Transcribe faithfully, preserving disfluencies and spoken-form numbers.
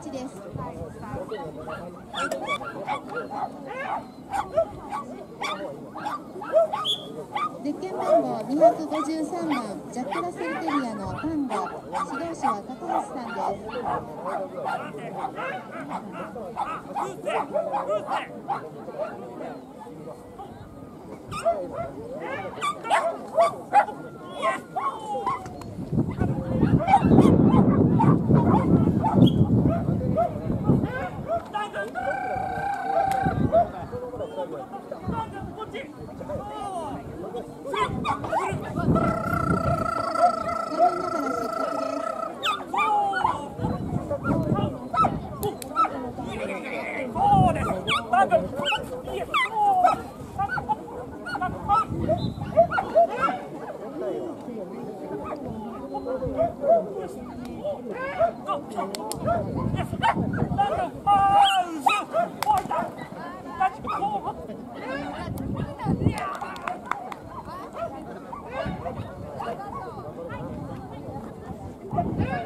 ちです。ゼッケン番号にひゃくごじゅうさんばんジャック・ラセルテリアのタンゴ、指導士は高橋さんです。 Yeah.